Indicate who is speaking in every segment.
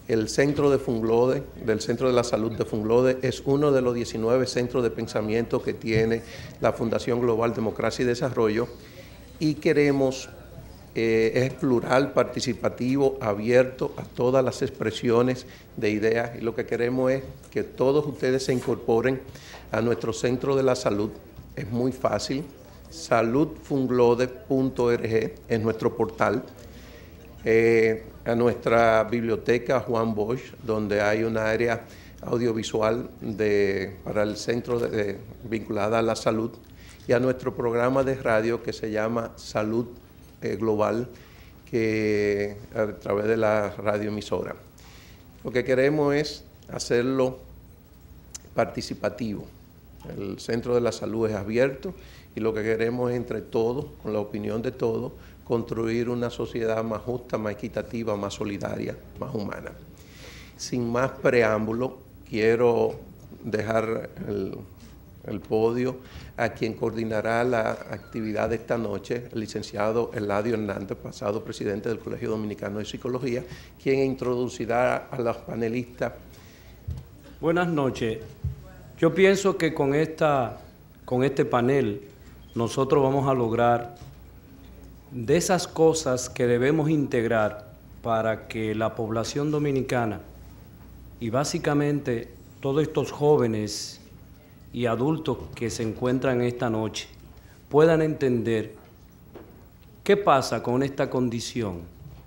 Speaker 1: El centro de Funglode, del Centro de la Salud de Funglode, es uno de los 19 centros de pensamiento que tiene la Fundación Global Democracia y Desarrollo, y queremos, es plural, participativo, abierto a todas las expresiones de ideas, y lo que queremos es que todos ustedes se incorporen a nuestro Centro de la Salud. Es muy fácil, saludfunglode.org es nuestro portal. A nuestra biblioteca Juan Bosch, donde hay un área audiovisual para el centro vinculada a la salud, y a nuestro programa de radio que se llama Salud Global, que a través de la radioemisora. Lo que queremos es hacerlo participativo. El Centro de la Salud es abierto y lo que queremos es, entre todos, con la opinión de todos, construir una sociedad más justa, más equitativa, más solidaria, más humana. Sin más preámbulo, quiero dejar el podio a quien coordinará la actividad de esta noche, el licenciado Eladio Hernández, pasado presidente del Colegio Dominicano de Psicología, quien introducirá a los panelistas.
Speaker 2: Buenas noches. Yo pienso que con este panel nosotros vamos a lograr de esas cosas que debemos integrar para que la población dominicana y básicamente todos estos jóvenes y adultos que se encuentran esta noche puedan entender qué pasa con esta condición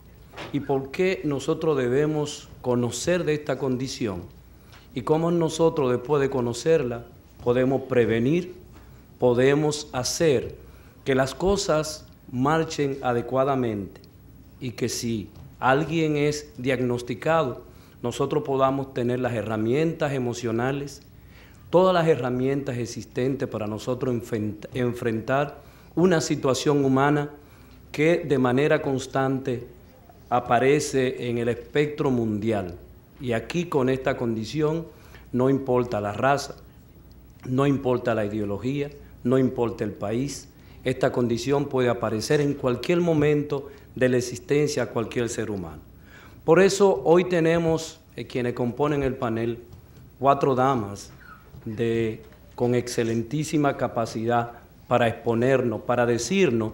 Speaker 2: y por qué nosotros debemos conocer de esta condición y cómo nosotros, después de conocerla, podemos prevenir, podemos hacer que las cosas marchen adecuadamente y que si alguien es diagnosticado, nosotros podamos tener las herramientas emocionales, todas las herramientas existentes para nosotros enfrentar una situación humana que de manera constante aparece en el espectro mundial. Y aquí con esta condición no importa la raza, no importa la ideología, no importa el país. Esta condición puede aparecer en cualquier momento de la existencia de cualquier ser humano. Por eso hoy tenemos quienes componen el panel, 4 damas con excelentísima capacidad para exponernos, para decirnos,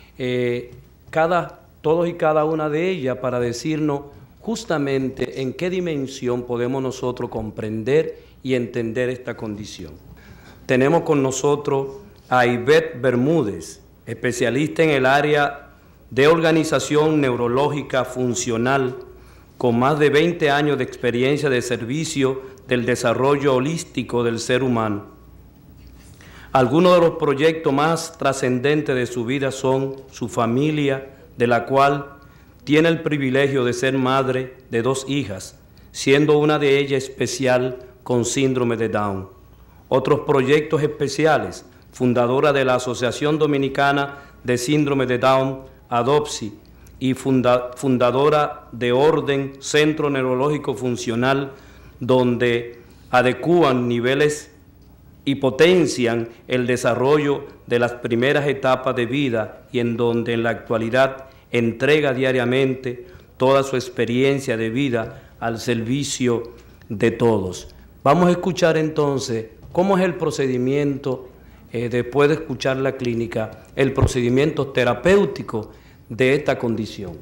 Speaker 2: todos y cada una de ellas, para decirnos justamente en qué dimensión podemos nosotros comprender y entender esta condición. Tenemos con nosotros a Ivette Bermúdez, especialista en el área de organización neurológica funcional, con más de 20 años de experiencia de servicio del desarrollo holístico del ser humano. Algunos de los proyectos más trascendentes de su vida son su familia, de la cual tiene el privilegio de ser madre de 2 hijas, siendo una de ellas especial con síndrome de Down. Otros proyectos especiales: fundadora de la Asociación Dominicana de Síndrome de Down, ADOPSI, y fundadora de Orden Centro Neurológico Funcional, donde adecúan niveles y potencian el desarrollo de las primeras etapas de vida y en donde en la actualidad entrega diariamente toda su experiencia de vida al servicio de todos. Vamos a escuchar entonces cómo es el procedimiento, después de escuchar la clínica, el procedimiento terapéutico de esta condición.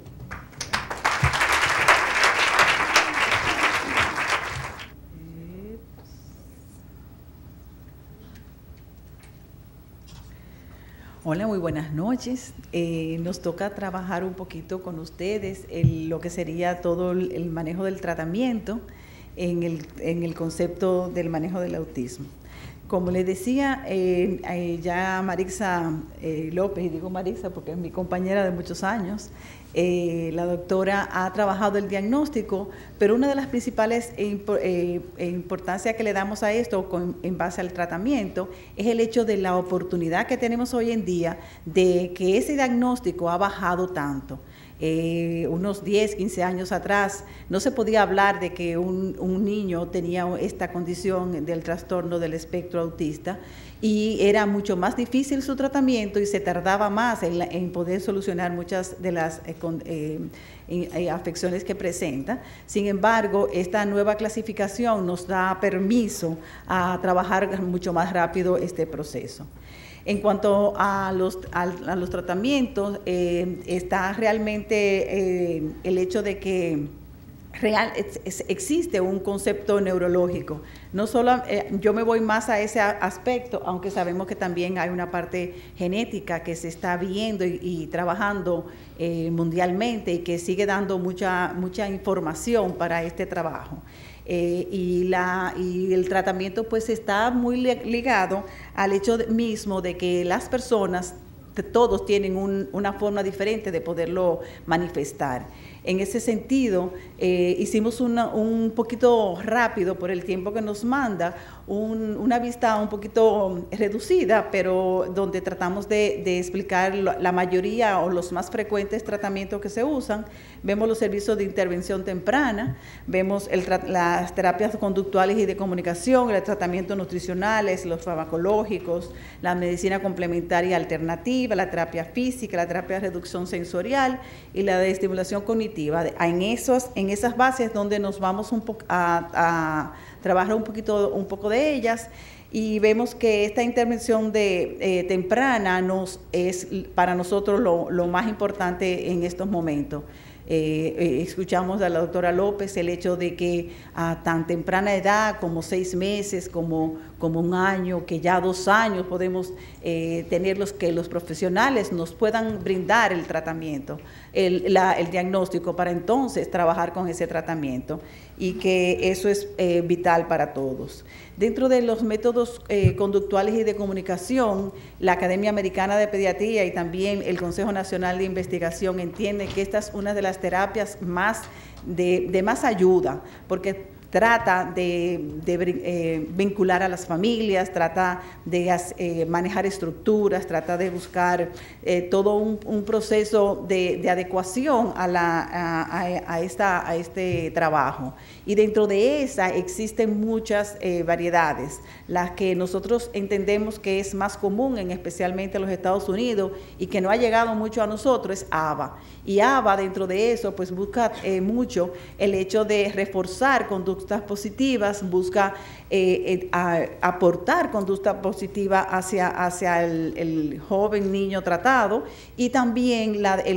Speaker 3: Hola, muy buenas noches. Nos toca trabajar un poquito con ustedes lo que sería todo el manejo del tratamiento en el concepto del manejo del autismo. Como les decía, ya Marixa López, y digo Marixa porque es mi compañera de muchos años, la doctora ha trabajado el diagnóstico, pero una de las principales importancias que le damos a esto en base al tratamiento es el hecho de la oportunidad que tenemos hoy en día de que ese diagnóstico ha bajado tanto. Unos 10, 15 años atrás no se podía hablar de que un niño tenía esta condición del trastorno del espectro autista, y era mucho más difícil su tratamiento y se tardaba más en poder solucionar muchas de las afecciones que presenta. Sin embargo, esta nueva clasificación nos da permiso a trabajar mucho más rápido este proceso. En cuanto a los tratamientos, está realmente el hecho de que existe un concepto neurológico. No solo, yo me voy más a ese aspecto, aunque sabemos que también hay una parte genética que se está viendo y trabajando mundialmente y que sigue dando mucha información para este trabajo. Y el tratamiento pues está muy ligado al hecho mismo de que las personas, todos tienen una forma diferente de poderlo manifestar. En ese sentido, hicimos un poquito rápido por el tiempo que nos manda, una vista un poquito reducida, pero donde tratamos de explicar la mayoría o los más frecuentes tratamientos que se usan. Vemos los servicios de intervención temprana, vemos las terapias conductuales y de comunicación, los tratamientos nutricionales, los farmacológicos, la medicina complementaria alternativa, la terapia física, la terapia de reducción sensorial y la de estimulación cognitiva. En esas bases donde nos vamos a trabajar un poco de ellas, y vemos que esta intervención temprana es para nosotros lo más importante en estos momentos. Escuchamos a la doctora López el hecho de que a tan temprana edad como 6 meses, como 1 año, que ya 2 años podemos tener que los profesionales nos puedan brindar el tratamiento, el diagnóstico, para entonces trabajar con ese tratamiento, y que eso es vital para todos. Dentro de los métodos conductuales y de comunicación, la Academia Americana de Pediatría y también el Consejo Nacional de Investigación entiende que esta es una de las terapias de más ayuda, porque trata de vincular a las familias, trata de manejar estructuras, trata de buscar todo un proceso de adecuación a este trabajo. Y dentro de esa existen muchas variedades. Las que nosotros entendemos que es más común, especialmente en los Estados Unidos, y que no ha llegado mucho a nosotros, es ABA. Y ABA, dentro de eso, pues busca mucho el hecho de reforzar conductas positivas, busca aportar conducta positiva hacia el joven niño tratado, y también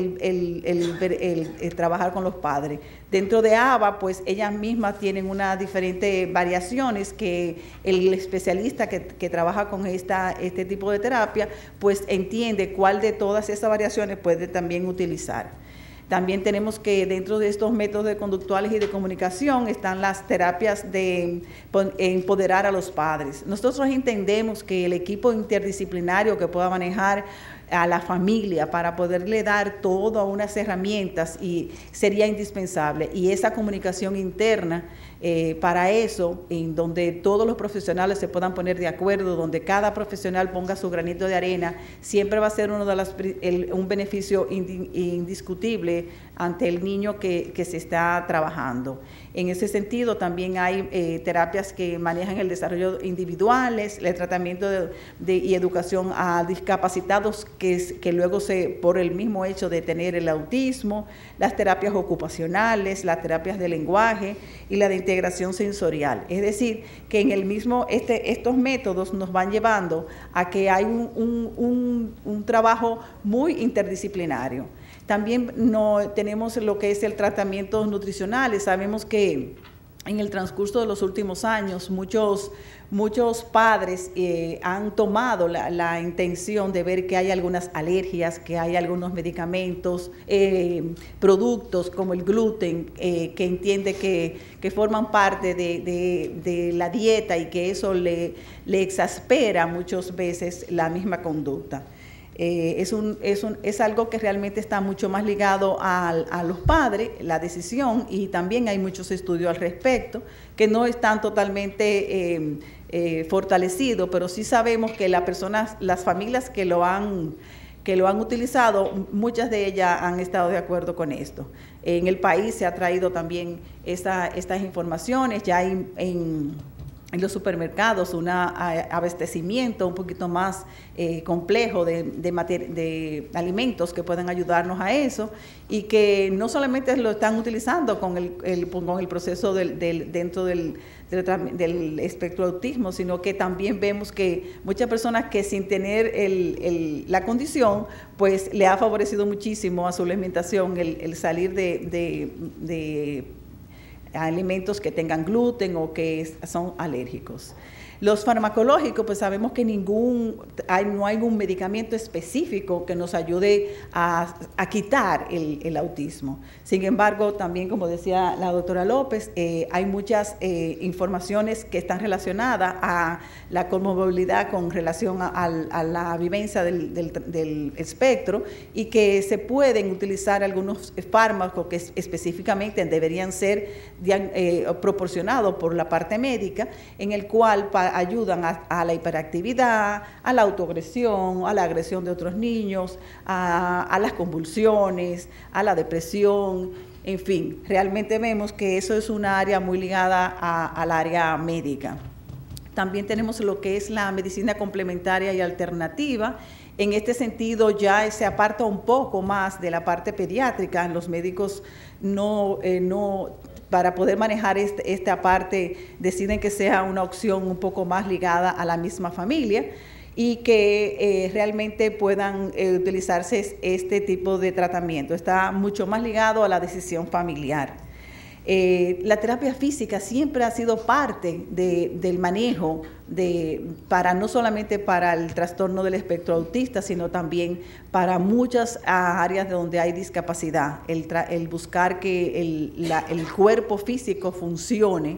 Speaker 3: el trabajar con los padres. Dentro de ABA, pues ellas mismas tienen unas diferentes variaciones que el especialista que trabaja con este tipo de terapia, pues entiende cuál de todas esas variaciones puede también utilizar. También tenemos que dentro de estos métodos conductuales y de comunicación están las terapias de empoderar a los padres. Nosotros entendemos que el equipo interdisciplinario que pueda manejar a la familia para poderle dar todas unas herramientas sería indispensable, y esa comunicación interna para eso, en donde todos los profesionales se puedan poner de acuerdo, donde cada profesional ponga su granito de arena, siempre va a ser un beneficio indiscutible ante el niño que se está trabajando. En ese sentido, también hay terapias que manejan el desarrollo individuales, el tratamiento y educación a discapacitados que luego por el mismo hecho de tener el autismo, las terapias ocupacionales, las terapias de lenguaje y la de integración sensorial. Es decir, que en el mismo estos métodos nos van llevando a que hay un trabajo muy interdisciplinario. También tenemos lo que es el tratamiento nutricional. Sabemos que en el transcurso de los últimos años muchos padres han tomado la intención de ver que hay algunas alergias, que hay algunos medicamentos, productos como el gluten, que entiende que forman parte de la dieta, y que eso le exaspera muchas veces la misma conducta. Es algo que realmente está mucho más ligado a los padres, la decisión, y también hay muchos estudios al respecto que no están totalmente fortalecidos, pero sí sabemos que las familias que lo han utilizado, muchas de ellas han estado de acuerdo con esto. En el país se ha traído también estas informaciones, ya en en los supermercados un abastecimiento un poquito más complejo de alimentos que puedan ayudarnos a eso, y que no solamente lo están utilizando con el proceso dentro del espectro de autismo, sino que también vemos que muchas personas que sin tener la condición, pues le ha favorecido muchísimo a su alimentación el salir de alimentos que tengan gluten o que son alérgicos. Los farmacológicos, pues sabemos que no hay un medicamento específico que nos ayude a quitar el autismo. Sin embargo, también, como decía la doctora López, hay muchas informaciones que están relacionadas a la comorbilidad con relación a la vivencia del espectro, y que se pueden utilizar algunos fármacos que específicamente deberían ser proporcionados por la parte médica, en el cual ayudan a la hiperactividad, a la autoagresión, a la agresión de otros niños, a las convulsiones, a la depresión, en fin, realmente vemos que eso es una área muy ligada al área médica. También tenemos lo que es la medicina complementaria y alternativa. En este sentido ya se aparta un poco más de la parte pediátrica. Los médicos para poder manejar esta parte, deciden que sea una opción un poco más ligada a la misma familia, y que realmente puedan utilizarse este tipo de tratamiento. Está mucho más ligado a la decisión familiar. La terapia física siempre ha sido parte del manejo no solamente para el trastorno del espectro autista, sino también para muchas áreas donde hay discapacidad. El buscar que el cuerpo físico funcione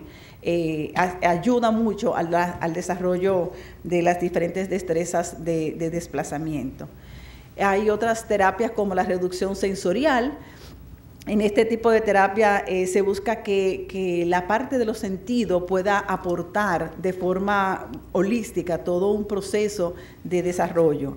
Speaker 3: ayuda mucho al desarrollo de las diferentes destrezas de desplazamiento. Hay otras terapias como la reducción sensorial. En este tipo de terapia se busca que la parte de los sentidos pueda aportar de forma holística todo un proceso de desarrollo.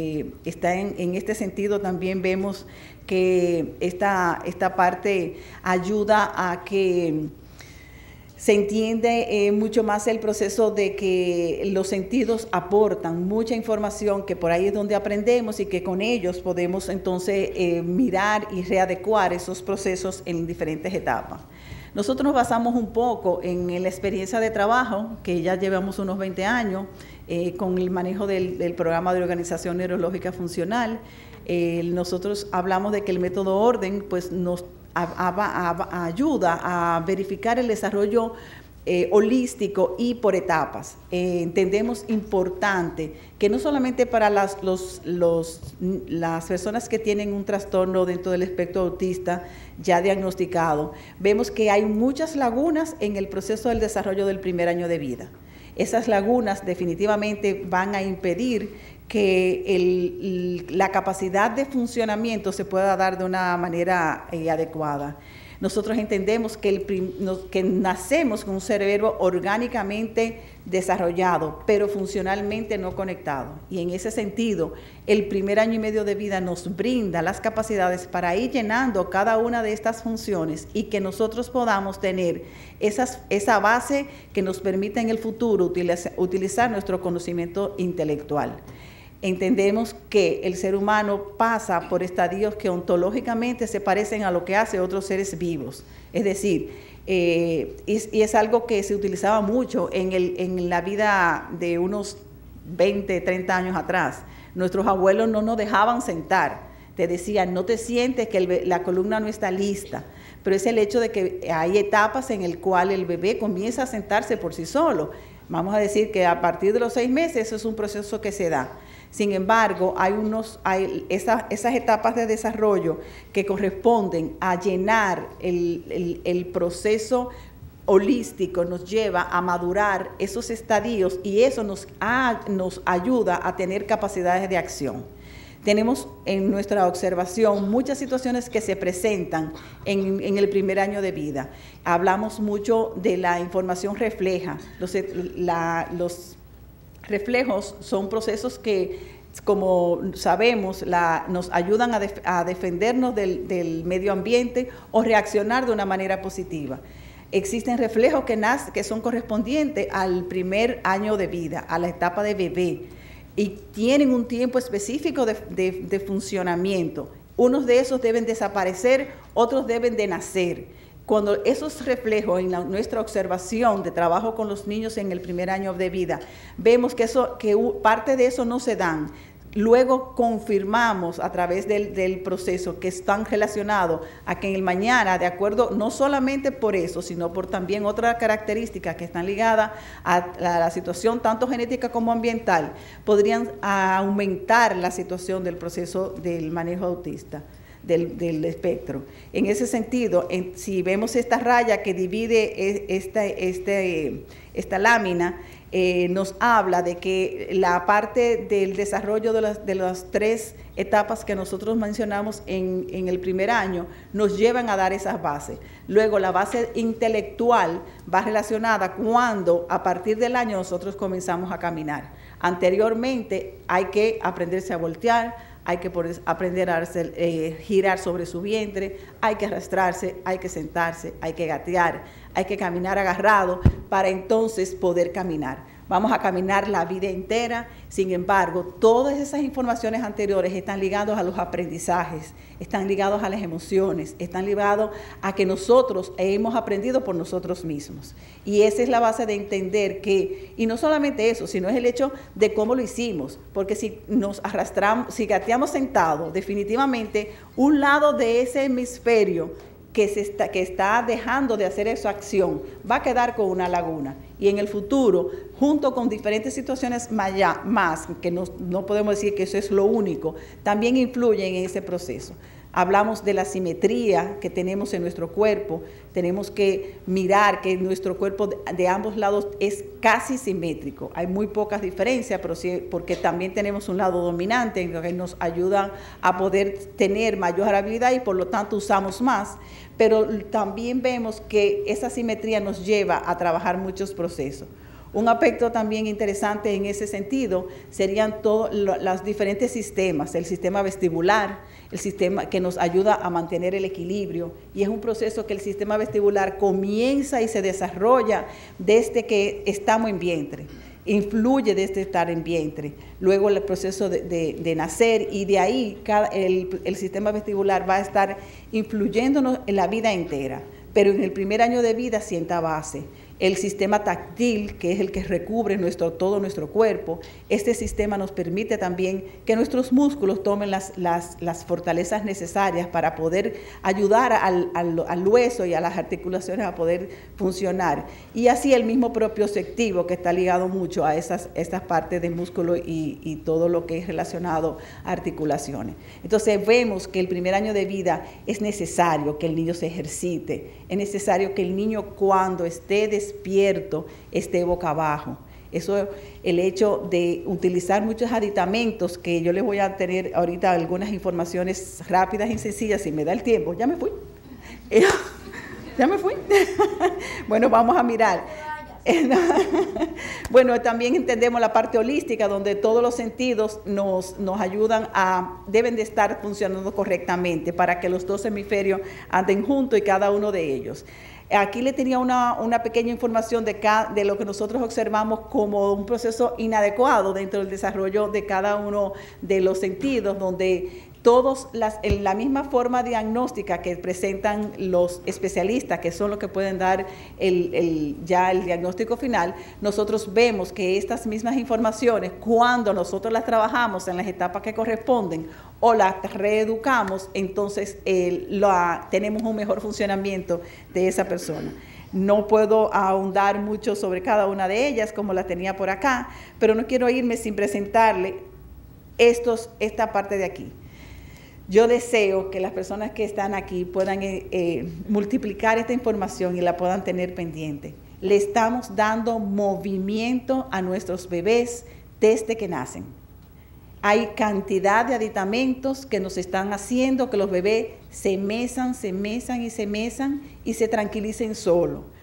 Speaker 3: En este sentido también vemos que esta parte ayuda a que se entiende mucho más el proceso de que los sentidos aportan mucha información, que por ahí es donde aprendemos, y que con ellos podemos entonces mirar y readecuar esos procesos en diferentes etapas. Nosotros nos basamos un poco en la experiencia de trabajo, que ya llevamos unos 20 años, con el manejo del programa de organización neurológica funcional. Nosotros hablamos de que el método Orden pues nos ayuda a verificar el desarrollo holístico y por etapas. Entendemos importante que no solamente para las personas que tienen un trastorno dentro del espectro autista ya diagnosticado, vemos que hay muchas lagunas en el proceso del desarrollo del primer año de vida. Esas lagunas definitivamente van a impedir que la capacidad de funcionamiento se pueda dar de una manera adecuada. Nosotros entendemos que nacemos con un cerebro orgánicamente desarrollado, pero funcionalmente no conectado. Y en ese sentido, el primer año y medio de vida nos brinda las capacidades para ir llenando cada una de estas funciones, y que nosotros podamos tener esa base que nos permita en el futuro utilizar nuestro conocimiento intelectual. Entendemos que el ser humano pasa por estadios que ontológicamente se parecen a lo que hacen otros seres vivos. Es decir, y es algo que se utilizaba mucho en la vida de unos 20, 30 años atrás. Nuestros abuelos no nos dejaban sentar. Te decían, no te sientes, que la columna no está lista. Pero es el hecho de que hay etapas en el cual el bebé comienza a sentarse por sí solo. Vamos a decir que a partir de los 6 meses eso es un proceso que se da. Sin embargo, hay esas etapas de desarrollo que corresponden a llenar el proceso holístico, nos lleva a madurar esos estadios, y eso nos ayuda a tener capacidades de acción. Tenemos en nuestra observación muchas situaciones que se presentan en el primer año de vida. Hablamos mucho de la información refleja. Los reflejos son procesos que, como sabemos, nos ayudan a defendernos del medio ambiente o reaccionar de una manera positiva. existen reflejos que son correspondientes al primer año de vida, a la etapa de bebé, y tienen un tiempo específico de funcionamiento. Unos de esos deben desaparecer, otros deben de nacer. Cuando esos reflejos en nuestra observación de trabajo con los niños en el primer año de vida, vemos que parte de eso no se dan. Luego confirmamos a través del proceso que están relacionados a que en el mañana, de acuerdo, no solamente por eso, sino por también otras características que están ligadas a la situación tanto genética como ambiental, podrían aumentar la situación del proceso del manejo autista. Del espectro. En ese sentido, si vemos esta raya que divide esta lámina, nos habla de que la parte del desarrollo de las 3 etapas que nosotros mencionamos en el primer año nos llevan a dar esas bases. Luego la base intelectual va relacionada cuando a partir del año nosotros comenzamos a caminar. Anteriormente hay que aprenderse a voltear, hay que aprender a girar sobre su vientre, hay que arrastrarse, hay que sentarse, hay que gatear, hay que caminar agarrado para entonces poder caminar. Vamos a caminar la vida entera, sin embargo, todas esas informaciones anteriores están ligadas a los aprendizajes, están ligados a las emociones, están ligados a que nosotros hemos aprendido por nosotros mismos. Y esa es la base de entender que, y no solamente eso, sino es el hecho de cómo lo hicimos, porque si nos arrastramos, si gateamos sentados, definitivamente un lado de ese hemisferio que está dejando de hacer esa acción, va a quedar con una laguna. Y en el futuro, junto con diferentes situaciones más, que no podemos decir que eso es lo único, también influyen en ese proceso. Hablamos de la simetría que tenemos en nuestro cuerpo, tenemos que mirar que nuestro cuerpo de ambos lados es casi simétrico. Hay muy pocas diferencias, pero sí, porque también tenemos un lado dominante que nos ayuda a poder tener mayor habilidad y por lo tanto usamos más, pero también vemos que esa simetría nos lleva a trabajar muchos procesos. Un aspecto también interesante en ese sentido serían todos los diferentes sistemas, el sistema vestibular, el sistema que nos ayuda a mantener el equilibrio, y es un proceso que el sistema vestibular comienza y se desarrolla desde que estamos en vientre, influye desde estar en vientre, luego el proceso de nacer, y de ahí el sistema vestibular va a estar influyéndonos en la vida entera, pero en el primer año de vida sienta base. El sistema táctil, que es el que recubre todo nuestro cuerpo, este sistema nos permite también que nuestros músculos tomen las fortalezas necesarias para poder ayudar al hueso y a las articulaciones a poder funcionar. Y así el mismo propioceptivo, que está ligado mucho a estas partes del músculo y todo lo que es relacionado a articulaciones. Entonces vemos que el primer año de vida es necesario que el niño se ejercite, es necesario que el niño cuando esté despierto esté boca abajo. Eso, el hecho de utilizar muchos aditamentos, que yo les voy a tener ahorita algunas informaciones rápidas y sencillas, si me da el tiempo. Ya me fui. Ya me fui. Bueno, vamos a mirar. Bueno, también entendemos la parte holística, donde todos los sentidos nos ayudan deben de estar funcionando correctamente para que los 2 hemisferios anden juntos y cada uno de ellos. Aquí le tenía una pequeña información de lo que nosotros observamos como un proceso inadecuado dentro del desarrollo de cada uno de los sentidos, donde todos en la misma forma diagnóstica que presentan los especialistas, que son los que pueden dar ya el diagnóstico final, nosotros vemos que estas mismas informaciones, cuando nosotros las trabajamos en las etapas que corresponden o las reeducamos, entonces tenemos un mejor funcionamiento de esa persona. No puedo ahondar mucho sobre cada una de ellas, como la tenía por acá, pero no quiero irme sin presentarle esta parte de aquí. Yo deseo que las personas que están aquí puedan multiplicar esta información y la puedan tener pendiente. Le estamos dando movimiento a nuestros bebés desde que nacen. Hay cantidad de aditamentos que nos están haciendo que los bebés se mesan y se tranquilicen solos.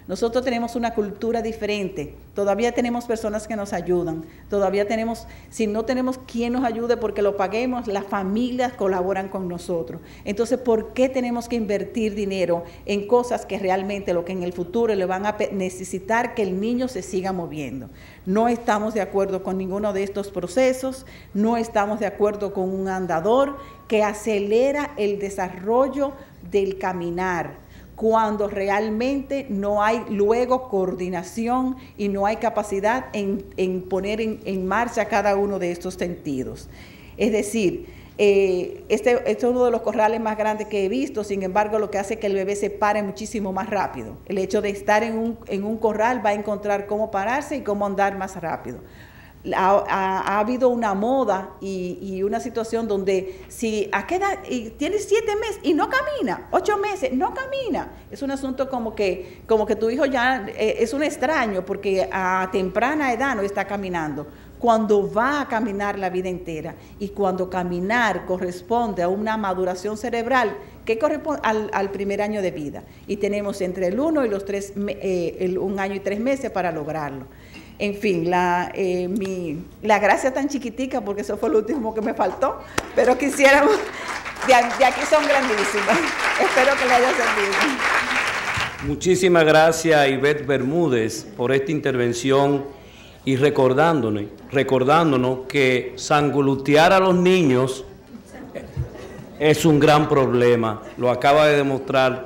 Speaker 3: Nosotros tenemos una cultura diferente, todavía tenemos personas que nos ayudan, todavía tenemos, si no tenemos quien nos ayude porque lo paguemos, las familias colaboran con nosotros. Entonces, ¿por qué tenemos que invertir dinero en cosas que realmente lo que en el futuro le van a necesitar que el niño se siga moviendo? No estamos de acuerdo con ninguno de estos procesos, no estamos de acuerdo con un andador que acelera el desarrollo del caminar, cuando realmente no hay luego coordinación y no hay capacidad en poner en marcha cada uno de estos sentidos. Es decir, este es uno de los corrales más grandes que he visto, sin embargo, lo que hace que el bebé se pare muchísimo más rápido. El hecho de estar en un corral va a encontrar cómo pararse y cómo andar más rápido. Ha habido una moda y una situación donde si a qué edad tienes 7 meses y no camina, 8 meses, no camina. Es un asunto como que tu hijo ya es un extraño porque a temprana edad no está caminando. Cuando va a caminar la vida entera y cuando caminar corresponde a una maduración cerebral que corresponde al primer año de vida. Y tenemos entre el 1 y los 3, 1 año y 3 meses para lograrlo. En fin, la gracia tan chiquitica, porque eso fue lo último que me faltó, pero quisiéramos, de aquí son grandísimas. Espero que le haya servido.
Speaker 2: Muchísimas gracias, Ivette Bermúdez, por esta intervención y recordándonos que sangulutear a los niños es un gran problema. Lo acaba de demostrar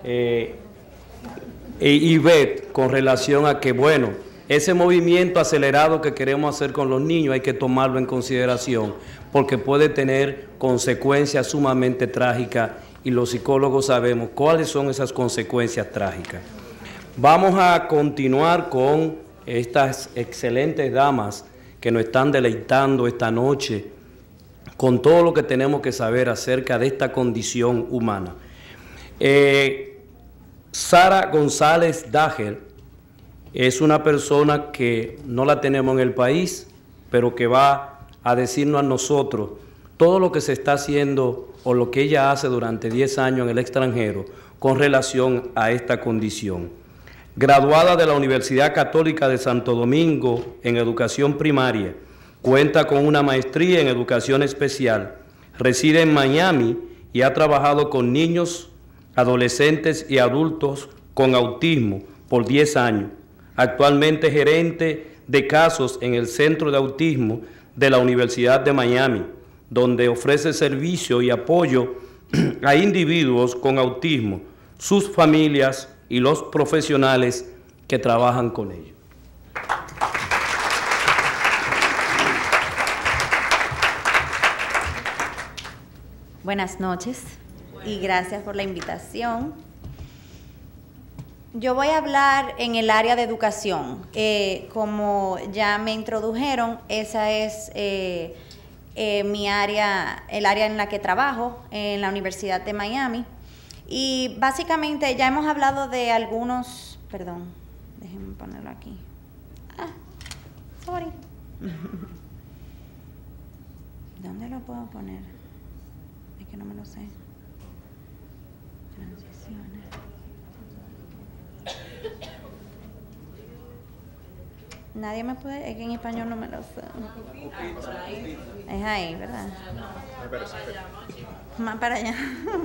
Speaker 2: Ivette con relación a que, bueno, ese movimiento acelerado que queremos hacer con los niños hay que tomarlo en consideración porque puede tener consecuencias sumamente trágicas y los psicólogos sabemos cuáles son esas consecuencias trágicas. Vamos a continuar con estas excelentes damas que nos están deleitando esta noche con todo lo que tenemos que saber acerca de esta condición humana. Sara González Dager es una persona que no la tenemos en el país, pero que va a decirnos a nosotros todo lo que se está haciendo o lo que ella hace durante 10 años en el extranjero con relación a esta condición. Graduada de la Universidad Católica de Santo Domingo en educación primaria, cuenta con una maestría en educación especial, reside en Miami y ha trabajado con niños, adolescentes y adultos con autismo por 10 años. Actualmente gerente de casos en el Centro de Autismo de la Universidad de Miami, donde ofrece servicio y apoyo a individuos con autismo, sus familias y los profesionales que trabajan con ellos.
Speaker 4: Buenas noches y gracias por la invitación. Yo voy a hablar en el área de educación. Como ya me introdujeron, esa es mi área, el área en la que trabajo, en la Universidad de Miami. Y básicamente ya hemos hablado de algunos, perdón, déjenme ponerlo aquí. Sorry. ¿Dónde lo puedo poner? Es que no me lo sé. Transiciones. Nadie me puede, es que en español no me lo sé. Es ahí, ¿verdad? Más para allá.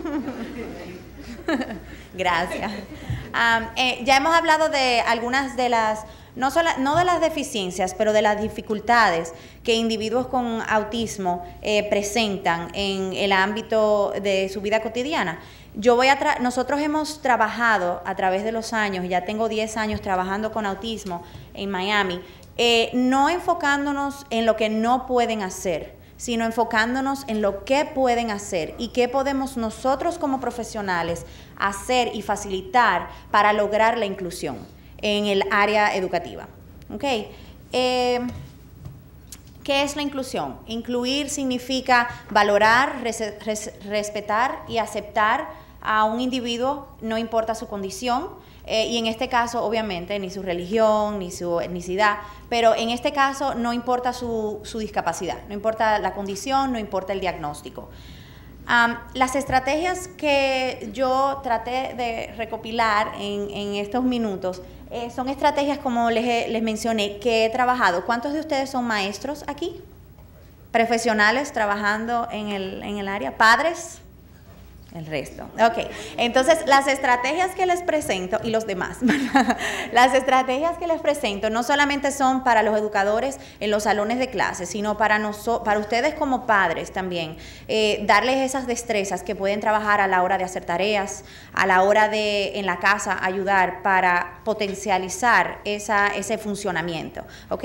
Speaker 4: Gracias. Ya hemos hablado de algunas de las, no de las deficiencias, pero de las dificultades que individuos con autismo presentan en el ámbito de su vida cotidiana. Nosotros hemos trabajado a través de los años, ya tengo 10 años trabajando con autismo en Miami, no enfocándonos en lo que no pueden hacer, sino enfocándonos en lo que pueden hacer y qué podemos nosotros como profesionales hacer y facilitar para lograr la inclusión en el área educativa. ¿Okay? ¿Qué es la inclusión? Incluir significa valorar, respetar y aceptar a un individuo, no importa su condición, y en este caso, obviamente, ni su religión, ni su etnicidad, pero en este caso no importa su discapacidad, no importa la condición, no importa el diagnóstico. Las estrategias que yo traté de recopilar en estos minutos son estrategias, como les mencioné, que he trabajado. ¿Cuántos de ustedes son maestros aquí? ¿Profesionales trabajando en el área? ¿Padres? El resto. Ok. Entonces, las estrategias que les presento, y los demás, las estrategias que les presento no solamente son para los educadores en los salones de clase, sino para ustedes como padres también, darles esas destrezas que pueden trabajar a la hora de hacer tareas, a la hora de en la casa ayudar para potencializar ese funcionamiento. Ok.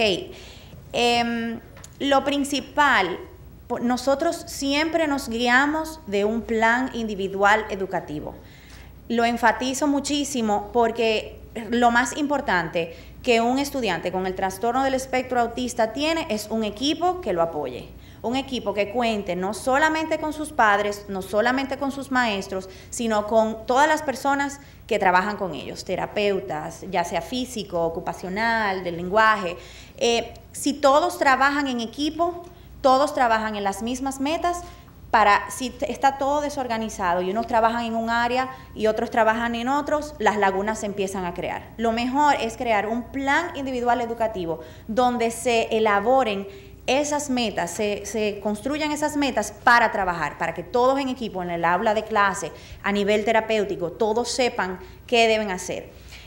Speaker 4: Lo principal, nosotros siempre nos guiamos de un plan individual educativo. Lo enfatizo muchísimo porque lo más importante que un estudiante con el trastorno del espectro autista tiene es un equipo que lo apoye. Un equipo que cuente no solamente con sus padres, no solamente con sus maestros, sino con todas las personas que trabajan con ellos, terapeutas, ya sea físico, ocupacional, del lenguaje. Si todos trabajan en equipo, todos trabajan en las mismas metas, si está todo desorganizado y unos trabajan en un área y otros trabajan en otros, las lagunas se empiezan a crear. Lo mejor es crear un plan individual educativo donde se elaboren esas metas, se construyan esas metas para trabajar, para que todos en equipo, en el aula de clase, a nivel terapéutico, todos sepan qué deben hacer.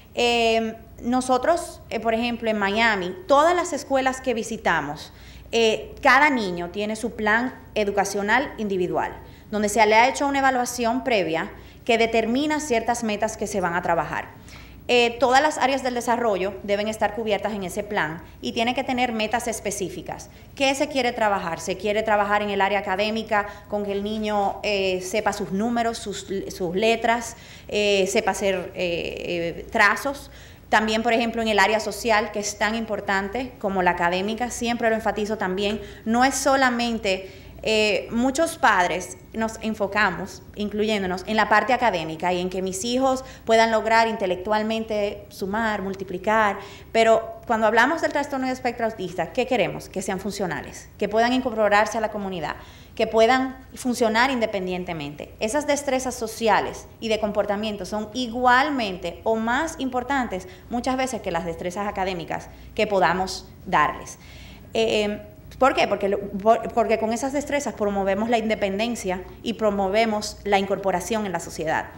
Speaker 4: Nosotros, por ejemplo, en Miami, todas las escuelas que visitamos, cada niño tiene su plan educacional individual, donde se le ha hecho una evaluación previa que determina ciertas metas que se van a trabajar. Todas las áreas del desarrollo deben estar cubiertas en ese plan y tiene que tener metas específicas. ¿Qué se quiere trabajar? Se quiere trabajar en el área académica con que el niño sepa sus números, sus letras, sepa hacer trazos. También, por ejemplo, en el área social, que es tan importante como la académica, siempre lo enfatizo también, no es solamente, muchos padres nos enfocamos, incluyéndonos, en la parte académica y en que mis hijos puedan lograr intelectualmente sumar, multiplicar, pero cuando hablamos del trastorno de espectro autista, ¿qué queremos? Que sean funcionales, que puedan incorporarse a la comunidad, que puedan funcionar independientemente. Esas destrezas sociales y de comportamiento son igualmente o más importantes muchas veces que las destrezas académicas que podamos darles. ¿Por qué? Porque con esas destrezas promovemos la independencia y promovemos la incorporación en la sociedad.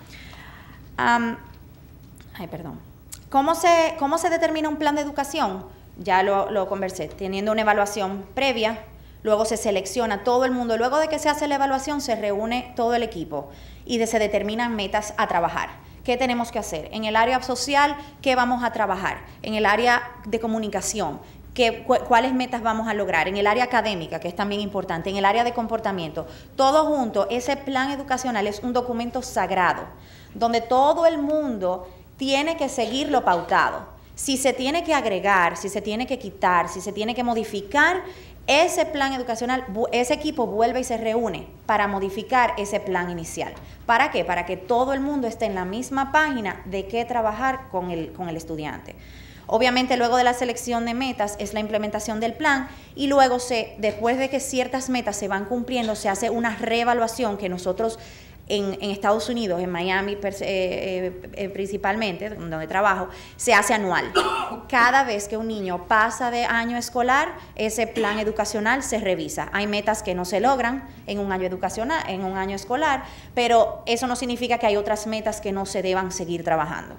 Speaker 4: ¿Cómo se determina un plan de educación? Ya lo conversé, teniendo una evaluación previa. Luego se selecciona todo el mundo. Luego de que se hace la evaluación, se reúne todo el equipo y se determinan metas a trabajar. ¿Qué tenemos que hacer? En el área social, ¿qué vamos a trabajar? En el área de comunicación, ¿cuáles metas vamos a lograr? En el área académica, que es también importante, en el área de comportamiento. Todo junto, ese plan educacional es un documento sagrado, donde todo el mundo tiene que seguir lo pautado. Si se tiene que agregar, si se tiene que quitar, si se tiene que modificar, ese plan educacional, ese equipo vuelve y se reúne para modificar ese plan inicial. ¿Para qué? Para que todo el mundo esté en la misma página de qué trabajar con el estudiante. Obviamente, luego de la selección de metas es la implementación del plan y luego después de que ciertas metas se van cumpliendo, se hace una reevaluación que nosotros en Estados Unidos, en Miami principalmente, donde trabajo, se hace anual. Cada vez que un niño pasa de año escolar, ese plan educacional se revisa. Hay metas que no se logran en un año escolar, pero eso no significa que hay otras metas que no se deban seguir trabajando.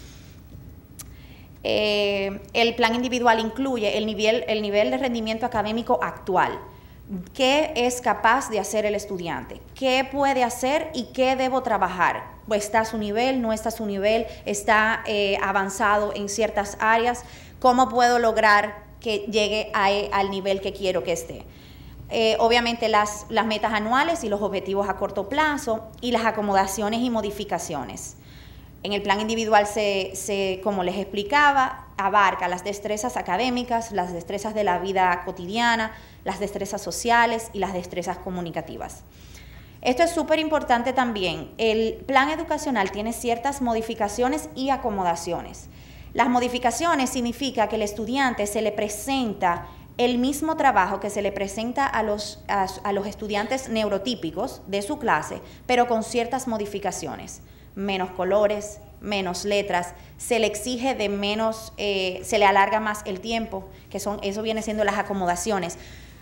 Speaker 4: El plan individual incluye el nivel de rendimiento académico actual. ¿Qué es capaz de hacer el estudiante? ¿Qué puede hacer y qué debo trabajar? ¿Está a su nivel? ¿No está a su nivel? ¿Está avanzado en ciertas áreas? ¿Cómo puedo lograr que llegue al nivel que quiero que esté? Obviamente las metas anuales y los objetivos a corto plazo y las acomodaciones y modificaciones. En el plan individual como les explicaba, abarca las destrezas académicas, las destrezas de la vida cotidiana, las destrezas sociales y las destrezas comunicativas. Esto es súper importante también. El plan educacional tiene ciertas modificaciones y acomodaciones. Las modificaciones significa que el estudiante se le presenta el mismo trabajo que se le presenta a los estudiantes neurotípicos de su clase, pero con ciertas modificaciones, menos colores, menos letras, se le exige de menos, se le alarga más el tiempo, eso viene siendo las acomodaciones.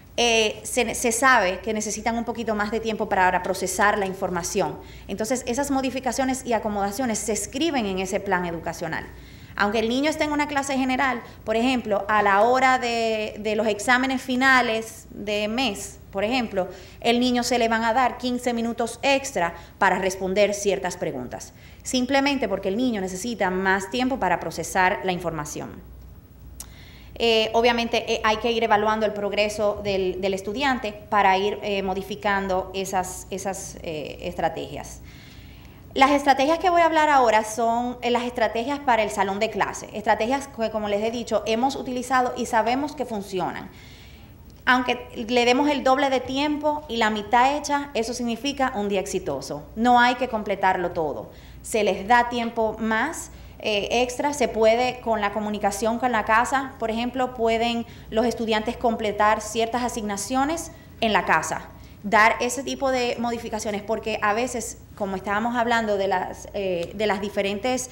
Speaker 4: Se sabe que necesitan un poquito más de tiempo para procesar la información. Entonces, esas modificaciones y acomodaciones se escriben en ese plan educacional. Aunque el niño esté en una clase general, por ejemplo, a la hora de los exámenes finales de mes, por ejemplo, el niño se le van a dar 15 minutos extra para responder ciertas preguntas, simplemente porque el niño necesita más tiempo para procesar la información. Obviamente hay que ir evaluando el progreso del estudiante para ir modificando esas estrategias. Las estrategias que voy a hablar ahora son las estrategias para el salón de clase, estrategias que, como les he dicho, hemos utilizado y sabemos que funcionan. Aunque le demos el doble de tiempo y la mitad hecha, eso significa un día exitoso. No hay que completarlo todo. Se les da tiempo más extra, se puede con la comunicación con la casa, por ejemplo, pueden los estudiantes completar ciertas asignaciones en la casa. Dar ese tipo de modificaciones, porque a veces, como estábamos hablando de las diferentes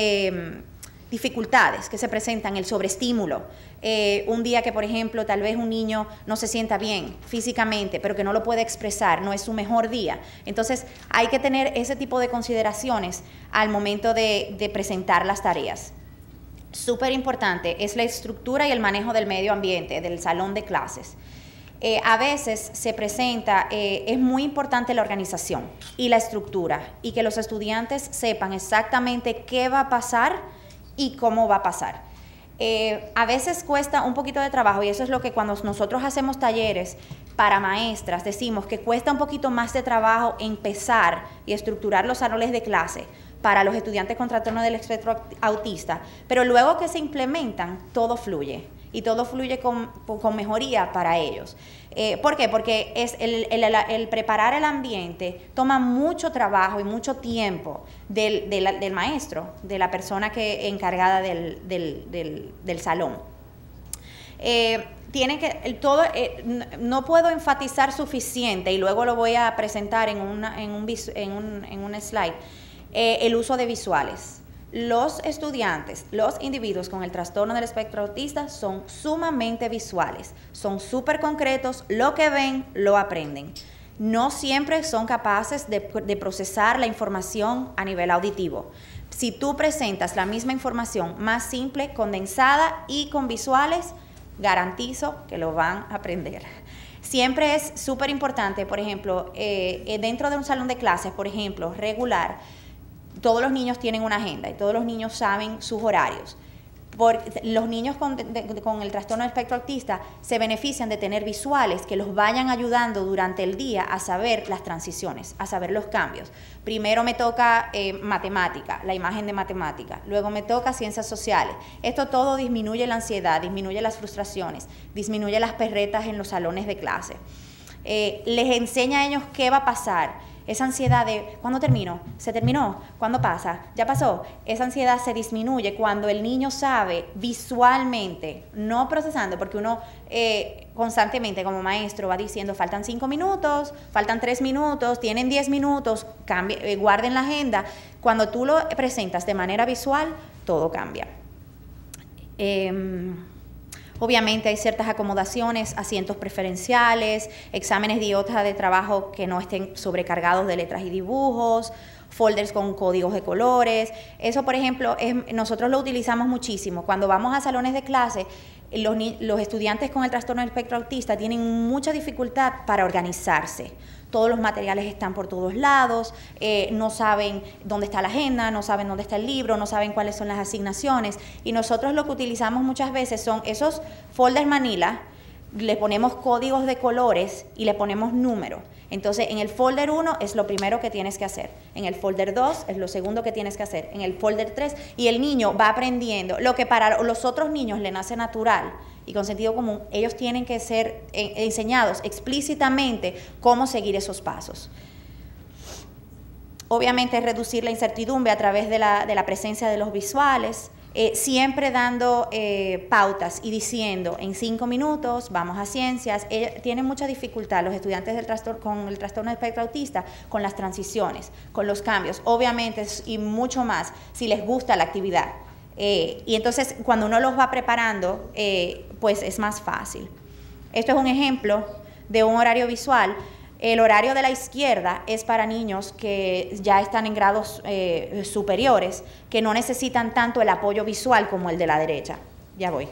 Speaker 4: dificultades que se presentan, el sobreestímulo, un día que, por ejemplo, tal vez un niño no se sienta bien físicamente, pero que no lo puede expresar, no es su mejor día. Entonces, hay que tener ese tipo de consideraciones al momento de presentar las tareas. Súper importante es la estructura y el manejo del medio ambiente, del salón de clases. A veces se presenta, es muy importante la organización y la estructura y que los estudiantes sepan exactamente qué va a pasar y cómo va a pasar. A veces cuesta un poquito de trabajo y eso es lo que cuando nosotros hacemos talleres para maestras decimos que cuesta un poquito más de trabajo empezar y estructurar los salones de clase para los estudiantes con trastorno del espectro autista, pero luego que se implementan todo fluye. Y todo fluye con mejoría para ellos. ¿Por qué? Porque el preparar el ambiente toma mucho trabajo y mucho tiempo del maestro, de la persona encargada del salón. No puedo enfatizar suficiente, y luego lo voy a presentar en un slide, el uso de visuales. Los estudiantes, los individuos con el trastorno del espectro autista son sumamente visuales, son súper concretos, lo que ven, lo aprenden. No siempre son capaces de procesar la información a nivel auditivo. Si tú presentas la misma información más simple, condensada y con visuales, garantizo que lo van a aprender. Siempre es súper importante, por ejemplo, dentro de un salón de clases, por ejemplo, regular, todos los niños tienen una agenda y todos los niños saben sus horarios. Los niños con el trastorno del espectro autista se benefician de tener visuales que los vayan ayudando durante el día a saber las transiciones, a saber los cambios. Primero me toca matemática, la imagen de matemática, luego me toca ciencias sociales. Esto todo disminuye la ansiedad, disminuye las frustraciones, disminuye las perretas en los salones de clase. Les enseña a ellos qué va a pasar. Esa ansiedad de ¿cuándo termino? ¿Se terminó? ¿Cuándo pasa? ¿Ya pasó? Esa ansiedad se disminuye cuando el niño sabe visualmente, no procesando, porque uno constantemente como maestro va diciendo faltan 5 minutos, faltan 3 minutos, tienen 10 minutos, guarden la agenda. Cuando tú lo presentas de manera visual, todo cambia. Obviamente hay ciertas acomodaciones, asientos preferenciales, exámenes de hoja de trabajo que no estén sobrecargados de letras y dibujos, folders con códigos de colores. Eso, por ejemplo, nosotros lo utilizamos muchísimo. Cuando vamos a salones de clase, los estudiantes con el trastorno del espectro autista tienen mucha dificultad para organizarse. Todos los materiales están por todos lados, no saben dónde está la agenda, no saben dónde está el libro, no saben cuáles son las asignaciones. Y nosotros lo que utilizamos muchas veces son esos folders manila, le ponemos códigos de colores y le ponemos número. Entonces, en el folder 1 es lo primero que tienes que hacer, en el folder 2 es lo segundo que tienes que hacer, en el folder 3, y el niño va aprendiendo lo que para los otros niños le nace natural y con sentido común. Ellos tienen que ser enseñados explícitamente cómo seguir esos pasos. Obviamente reducir la incertidumbre a través de la presencia de los visuales. siempre dando pautas y diciendo en 5 minutos vamos a ciencias. Tienen mucha dificultad los estudiantes con el trastorno de espectro autista con las transiciones, con los cambios, obviamente, y mucho más si les gusta la actividad. Y entonces cuando uno los va preparando, pues es más fácil. Esto es un ejemplo de un horario visual. El horario de la izquierda es para niños que ya están en grados superiores, que no necesitan tanto el apoyo visual como el de la derecha. Ya voy.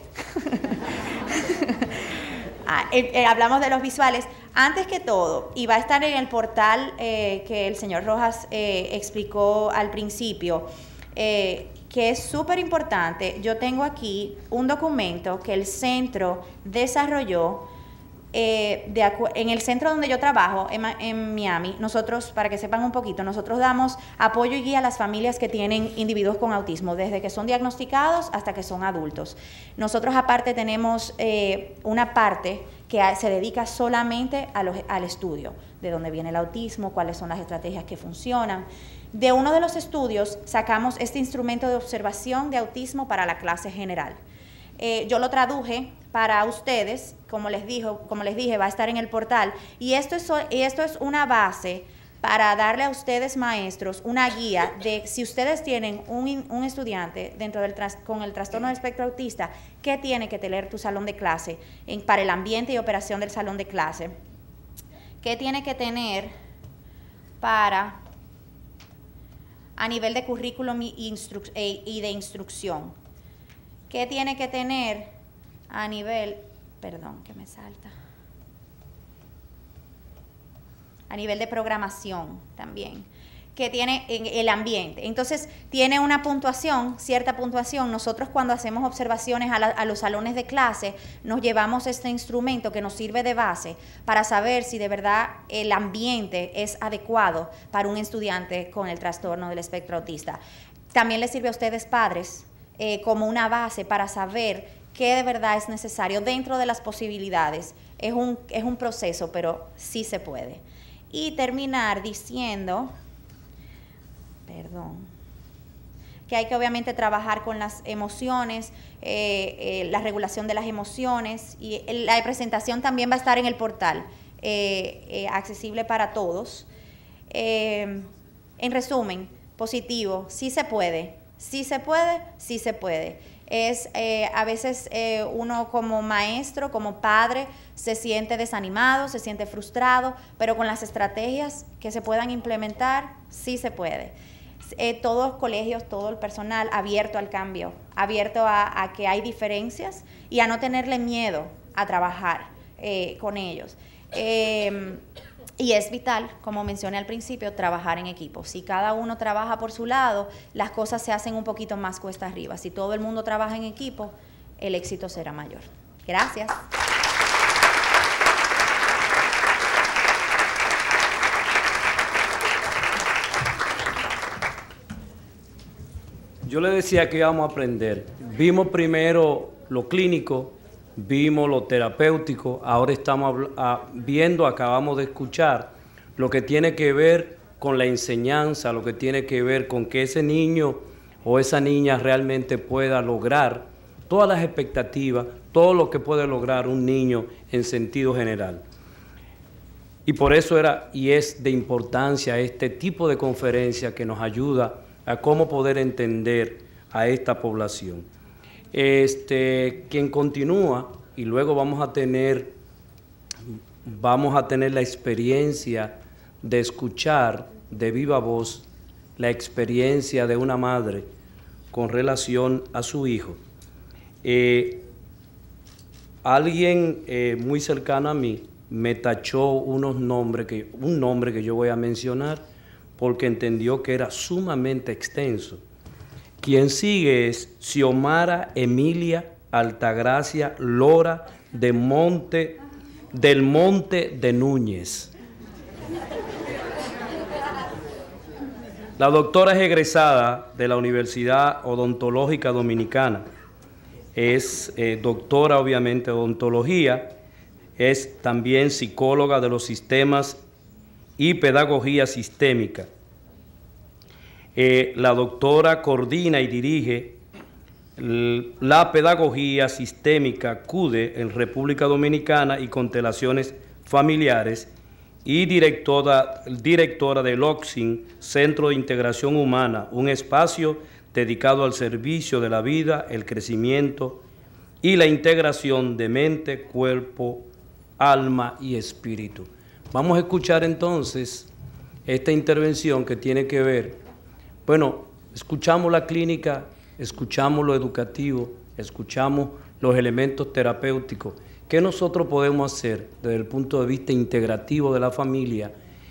Speaker 4: Hablamos de los visuales. Antes que todo, y va a estar en el portal que el señor Rojas explicó al principio, que es súper importante. Yo tengo aquí un documento que el centro desarrolló. En el centro donde yo trabajo, en Miami, nosotros, para que sepan un poquito, nosotros damos apoyo y guía a las familias que tienen individuos con autismo, desde que son diagnosticados hasta que son adultos. Nosotros aparte tenemos una parte que se dedica solamente al estudio, de dónde viene el autismo, cuáles son las estrategias que funcionan. De uno de los estudios sacamos este instrumento de observación de autismo para la clase general. Yo lo traduje para ustedes, como les dije, va a estar en el portal, y esto es una base para darle a ustedes, maestros, una guía de si ustedes tienen un estudiante con el trastorno del espectro autista, qué tiene que tener tu salón de clase para el ambiente y operación del salón de clase, qué tiene que tener a nivel de currículum y de instrucción, qué tiene que tener a nivel, a nivel de programación también, que tiene en el ambiente. Entonces, tiene una puntuación, cierta puntuación. Nosotros cuando hacemos observaciones a los salones de clase, nos llevamos este instrumento que nos sirve de base para saber si de verdad el ambiente es adecuado para un estudiante con el trastorno del espectro autista. También les sirve a ustedes, padres, como una base para saber qué de verdad es necesario dentro de las posibilidades. Es un proceso, pero sí se puede. Y terminar diciendo, que hay que obviamente trabajar con las emociones, la regulación de las emociones, y la presentación también va a estar en el portal, accesible para todos. En resumen, positivo, sí se puede, sí se puede, sí se puede. A veces uno como maestro, como padre, se siente desanimado, se siente frustrado, pero con las estrategias que se puedan implementar, sí se puede. Todos los colegios, todo el personal abierto al cambio, abierto a que hay diferencias y a no tenerle miedo a trabajar con ellos. Y es vital, como mencioné al principio, trabajar en equipo. Si cada uno trabaja por su lado, las cosas se hacen un poquito más cuesta arriba. Si todo el mundo trabaja en equipo, el éxito será mayor. Gracias.
Speaker 2: Yo le decía que íbamos a aprender. Vimos primero lo clínico, vimos lo terapéutico, ahora estamos acabamos de escuchar lo que tiene que ver con la enseñanza, lo que tiene que ver con que ese niño o esa niña realmente pueda lograr todas las expectativas, todo lo que puede lograr un niño en sentido general. Y por eso es de importancia este tipo de conferencia que nos ayuda a cómo poder entender a esta población. Quien continúa, y luego vamos a tener la experiencia de escuchar de viva voz la experiencia de una madre con relación a su hijo. Alguien muy cercano a mí me tachó un nombre que yo voy a mencionar porque entendió que era sumamente extenso. Quien sigue es Xiomara Emilia Altagracia Lora del Monte de Núñez. La doctora es egresada de la Universidad Odontológica Dominicana. Es doctora, obviamente, de odontología. Es también psicóloga de los sistemas y pedagogía sistémica. La doctora coordina y dirige la pedagogía sistémica CUDE en República Dominicana y constelaciones familiares, y directora del OXIN, Centro de Integración Humana, un espacio dedicado al servicio de la vida, el crecimiento y la integración de mente, cuerpo, alma y espíritu. Vamos a escuchar entonces esta intervención que tiene que ver, bueno, escuchamos la clínica, escuchamos lo educativo, escuchamos los elementos terapéuticos. ¿Qué nosotros podemos hacer desde el punto de vista integrativo de la familia?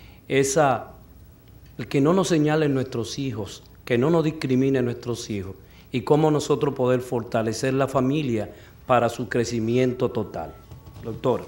Speaker 2: El que no nos señalen nuestros hijos, que no nos discriminen nuestros hijos, y cómo nosotros poder fortalecer la familia para su crecimiento total. Doctora.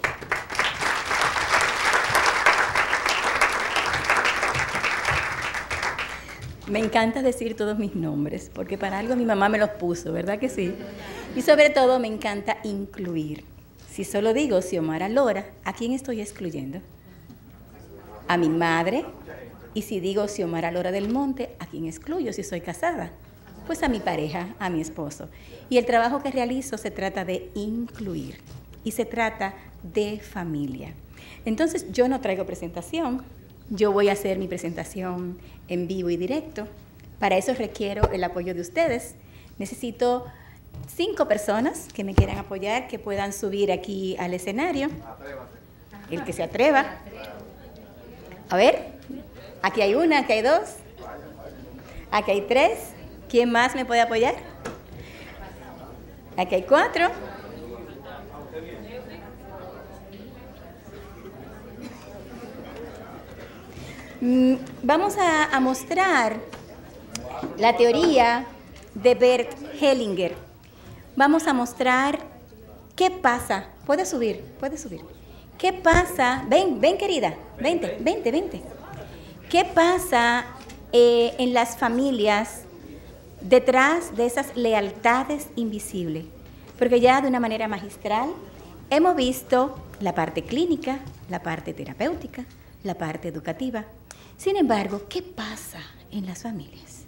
Speaker 5: Me encanta decir todos mis nombres, porque para algo mi mamá me los puso, ¿verdad que sí? Y sobre todo me encanta incluir. Si solo digo Xiomara Lora, ¿a quién estoy excluyendo? A mi madre. Y si digo Xiomara Lora del Monte, ¿a quién excluyo si soy casada? Pues a mi pareja, a mi esposo. Y el trabajo que realizo se trata de incluir y se trata de familia. Entonces yo no traigo presentación, yo voy a hacer mi presentación en vivo y directo. Para eso requiero el apoyo de ustedes. Necesito 5 personas que me quieran apoyar, que puedan subir aquí al escenario. El que se atreva. A ver, aquí hay una, aquí hay 2, aquí hay 3. ¿Quién más me puede apoyar? Aquí hay 4. Vamos a mostrar la teoría de Bert Hellinger. Vamos a mostrar qué pasa. Puede subir. ¿Qué pasa? Ven querida, vente. ¿Qué pasa en las familias detrás de esas lealtades invisibles? Porque ya de una manera magistral hemos visto la parte clínica, la parte terapéutica, la parte educativa. Sin embargo, ¿qué pasa en las familias?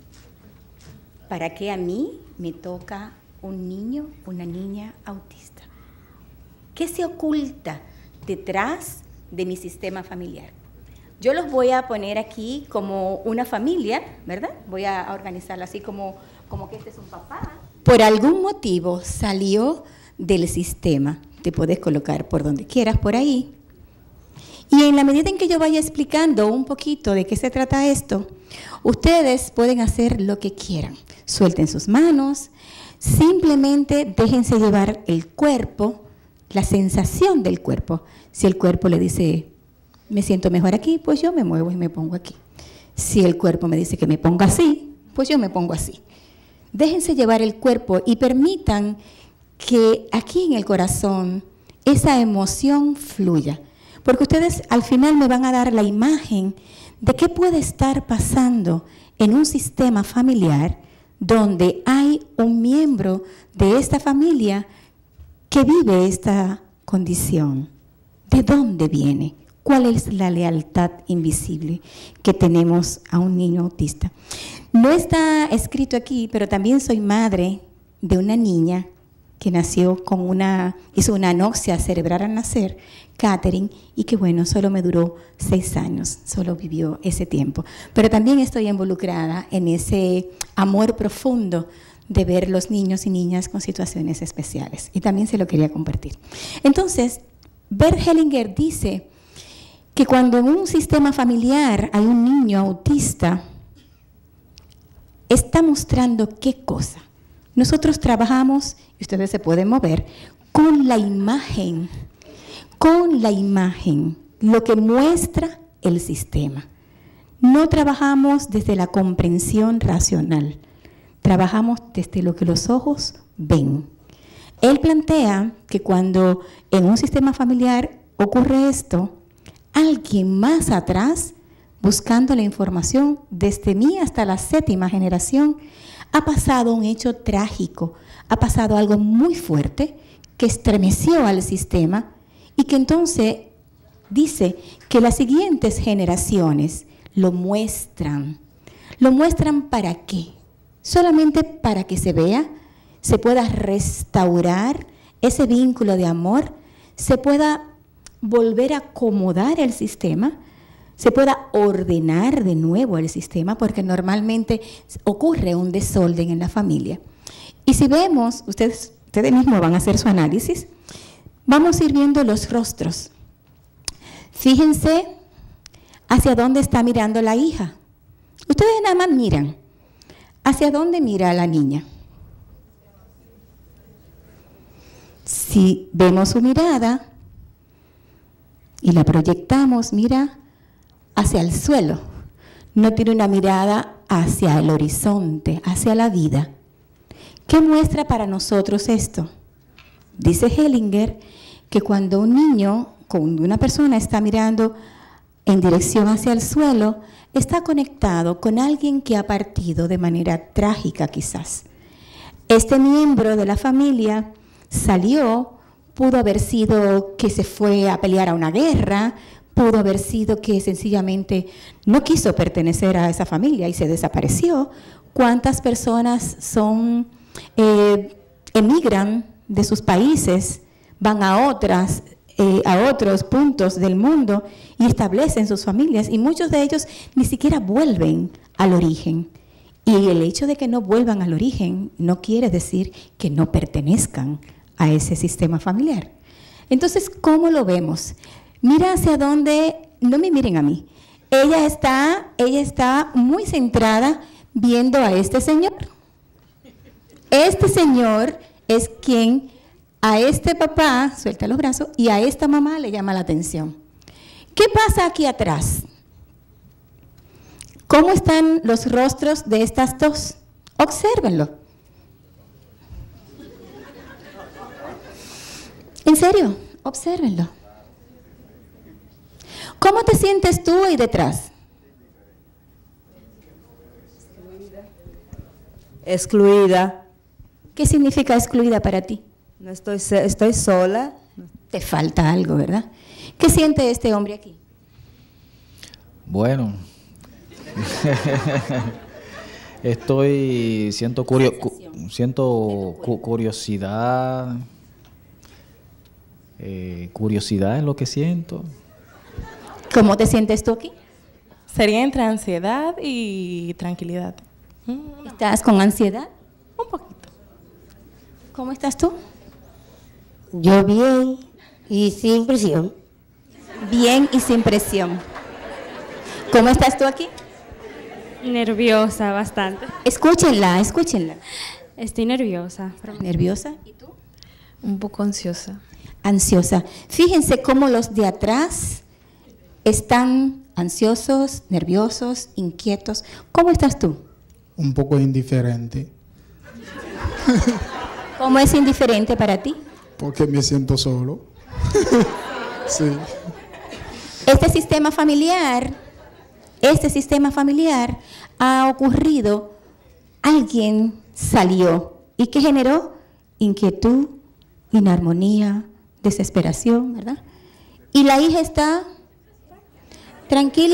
Speaker 5: ¿Para qué a mí me toca un niño, una niña autista? ¿Qué se oculta detrás de mi sistema familiar? Yo los voy a poner aquí como una familia, ¿verdad? Voy a organizarla así como que este es un papá. Por algún motivo salió del sistema. Te puedes colocar por donde quieras, por ahí. Y en la medida en que yo vaya explicando un poquito de qué se trata esto, ustedes pueden hacer lo que quieran. Suelten sus manos, simplemente déjense llevar el cuerpo, la sensación del cuerpo. Si el cuerpo le dice, me siento mejor aquí, pues yo me muevo y me pongo aquí. Si el cuerpo me dice que me ponga así, pues yo me pongo así. Déjense llevar el cuerpo y permitan que aquí en el corazón esa emoción fluya. Porque ustedes al final me van a dar la imagen de qué puede estar pasando en un sistema familiar donde hay un miembro de esta familia que vive esta condición. ¿De dónde viene? ¿Cuál es la lealtad invisible que tenemos a un niño autista? No está escrito aquí, pero también soy madre de una niña que nació hizo una anoxia cerebral al nacer, Catherine, y que bueno, solo me duró 6 años, solo vivió ese tiempo. Pero también estoy involucrada en ese amor profundo de ver los niños y niñas con situaciones especiales. Y también se lo quería compartir. Entonces, Bert Hellinger dice que cuando en un sistema familiar hay un niño autista, está mostrando qué cosa. Nosotros trabajamos, y ustedes se pueden mover, con la imagen, lo que muestra el sistema. No trabajamos desde la comprensión racional, trabajamos desde lo que los ojos ven. Él plantea que cuando en un sistema familiar ocurre esto, alguien más atrás, buscando la información desde mí hasta la 7ª generación, ha pasado un hecho trágico, ha pasado algo muy fuerte que estremeció al sistema y que entonces dice que las siguientes generaciones lo muestran. ¿Lo muestran para qué? ¿Solamente para que se vea? se pueda restaurar ese vínculo de amor, se pueda volver a acomodar el sistema, se pueda ordenar de nuevo el sistema, porque normalmente ocurre un desorden en la familia. Y si vemos, ustedes mismos van a hacer su análisis, vamos a ir viendo los rostros. Fíjense hacia dónde está mirando la hija. Ustedes nada más miran. ¿Hacia dónde mira la niña? Si vemos su mirada y la proyectamos, mira hacia el suelo. No tiene una mirada hacia el horizonte, hacia la vida. ¿Qué muestra para nosotros esto? Dice Hellinger que cuando un niño, cuando una persona está mirando en dirección hacia el suelo, está conectado con alguien que ha partido de manera trágica quizás. Este miembro de la familia salió, pudo haber sido que se fue a pelear a una guerra, pudo haber sido que sencillamente no quiso pertenecer a esa familia y se desapareció. ¿Cuántas personas emigran de sus países, van a otros puntos del mundo y establecen sus familias, y muchos de ellos ni siquiera vuelven al origen? Y el hecho de que no vuelvan al origen no quiere decir que no pertenezcan a ese sistema familiar. Entonces, ¿cómo lo vemos? Mira hacia dónde, no me miren a mí. Ella está muy centrada viendo a este señor. Este señor es quien a este papá suelta los brazos y a esta mamá le llama la atención. ¿Qué pasa aquí atrás? ¿Cómo están los rostros de estas dos? Obsérvenlo. En serio, obsérvenlo. ¿Cómo te sientes tú ahí detrás?
Speaker 6: Excluida.
Speaker 5: ¿Qué significa excluida para ti?
Speaker 6: No estoy sola.
Speaker 5: Te falta algo, ¿verdad? ¿Qué siente este hombre aquí?
Speaker 7: Bueno, siento curiosidad. Curiosidad es lo que siento.
Speaker 5: ¿Cómo te sientes tú aquí?
Speaker 8: Sería entre ansiedad y tranquilidad.
Speaker 5: ¿Estás con ansiedad?
Speaker 8: Un poquito.
Speaker 5: ¿Cómo estás tú?
Speaker 9: Yo bien y sin presión.
Speaker 5: Bien y sin presión. ¿Cómo estás tú aquí?
Speaker 10: Nerviosa, bastante.
Speaker 5: Escúchenla, escúchenla.
Speaker 10: Estoy nerviosa.
Speaker 5: ¿Nerviosa? ¿Y tú?
Speaker 8: Un poco ansiosa.
Speaker 5: Ansiosa. Fíjense cómo los de atrás están ansiosos, nerviosos, inquietos. ¿Cómo estás tú?
Speaker 11: Un poco indiferente.
Speaker 5: ¿Cómo es indiferente para ti?
Speaker 11: Porque me siento solo. Sí.
Speaker 5: Este sistema familiar ha ocurrido, alguien salió. ¿Y qué generó? Inquietud, inarmonía, desesperación, ¿verdad? ¿Y la hija está tranquila?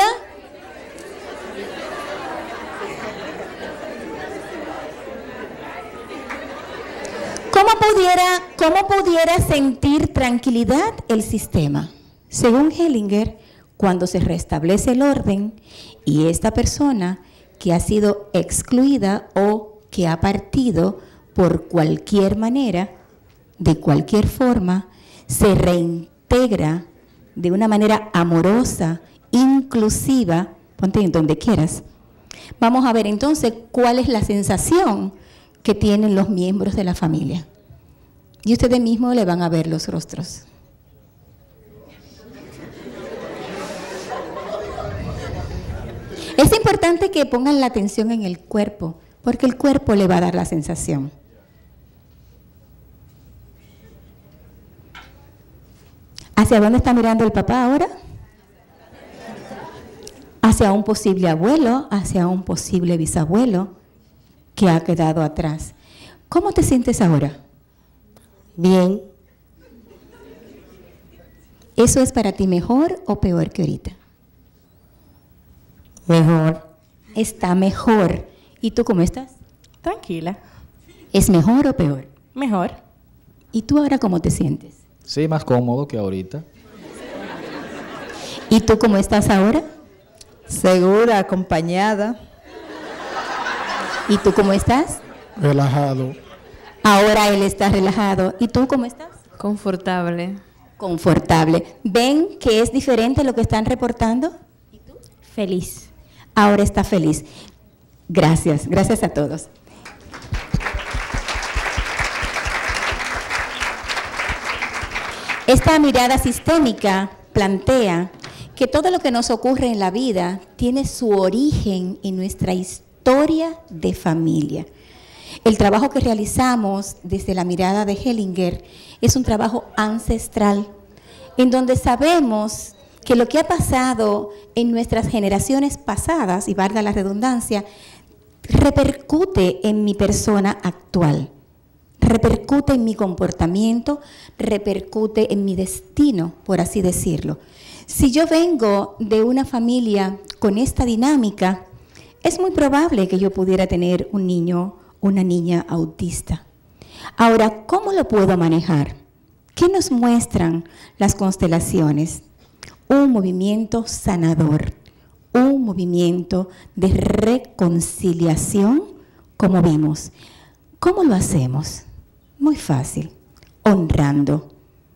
Speaker 5: ¿Cómo pudiera sentir tranquilidad el sistema? Según Hellinger, cuando se restablece el orden y esta persona que ha sido excluida o que ha partido por cualquier manera, de cualquier forma, se reintegra de una manera amorosa, inclusiva, ponte en donde quieras. Vamos a ver entonces cuál es la sensación que tienen los miembros de la familia. Y ustedes mismos le van a ver los rostros. Es importante que pongan la atención en el cuerpo, porque el cuerpo le va a dar la sensación. ¿Hacia dónde está mirando el papá ahora? Hacia un posible abuelo, hacia un posible bisabuelo que ha quedado atrás. ¿Cómo te sientes ahora?
Speaker 9: Bien.
Speaker 5: ¿Eso es para ti mejor o peor que ahorita?
Speaker 9: Mejor.
Speaker 5: Está mejor. ¿Y tú cómo estás?
Speaker 8: Tranquila.
Speaker 5: ¿Es mejor o peor?
Speaker 8: Mejor.
Speaker 5: ¿Y tú ahora cómo te sientes?
Speaker 7: Sí, más cómodo que ahorita.
Speaker 5: ¿Y tú cómo estás ahora?
Speaker 6: Segura, acompañada.
Speaker 5: ¿Y tú cómo estás?
Speaker 11: Relajado.
Speaker 5: Ahora él está relajado. ¿Y tú cómo estás?
Speaker 12: Confortable.
Speaker 5: Confortable. ¿Ven que es diferente lo que están reportando? ¿Y tú?
Speaker 10: Feliz.
Speaker 5: Ahora está feliz. Gracias, gracias a todos. Esta mirada sistémica plantea que todo lo que nos ocurre en la vida tiene su origen en nuestra historia de familia. El trabajo que realizamos desde la mirada de Hellinger es un trabajo ancestral, en donde sabemos que lo que ha pasado en nuestras generaciones pasadas, y valga la redundancia, repercute en mi persona actual, repercute en mi comportamiento, repercute en mi destino, por así decirlo. Si yo vengo de una familia con esta dinámica, es muy probable que yo pudiera tener un niño, una niña autista. Ahora, ¿cómo lo puedo manejar? ¿Qué nos muestran las constelaciones? Un movimiento sanador, un movimiento de reconciliación, como vimos. ¿Cómo lo hacemos? Muy fácil, honrando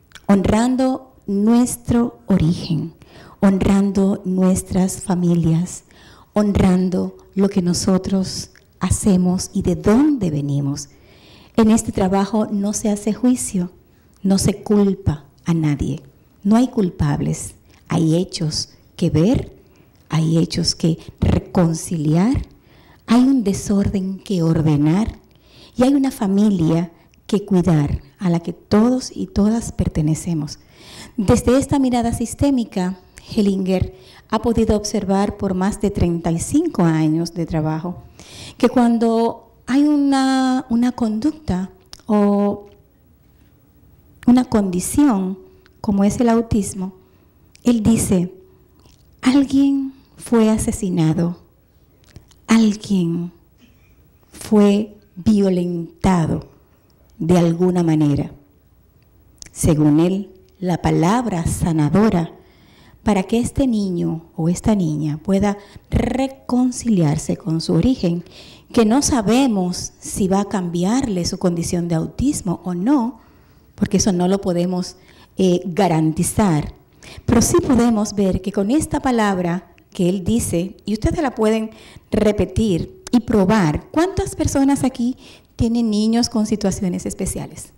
Speaker 5: nuestro origen, honrando nuestras familias, honrando lo que nosotros hacemos y de dónde venimos. En este trabajo no se hace juicio, no se culpa a nadie, no hay culpables, hay hechos que ver, hay hechos que reconciliar, hay un desorden que ordenar y hay una familia que cuidar, a la que todos y todas pertenecemos. Desde esta mirada sistémica, Hellinger ha podido observar por más de 35 años de trabajo que cuando hay una conducta o una condición como es el autismo, él dice, alguien fue asesinado, alguien fue violentado de alguna manera. Según él, la palabra sanadora para que este niño o esta niña pueda reconciliarse con su origen, que no sabemos si va a cambiarle su condición de autismo o no, porque eso no lo podemos garantizar, pero sí podemos ver que con esta palabra que él dice, y ustedes la pueden repetir y probar, ¿cuántas personas aquí tienen niños con situaciones especiales?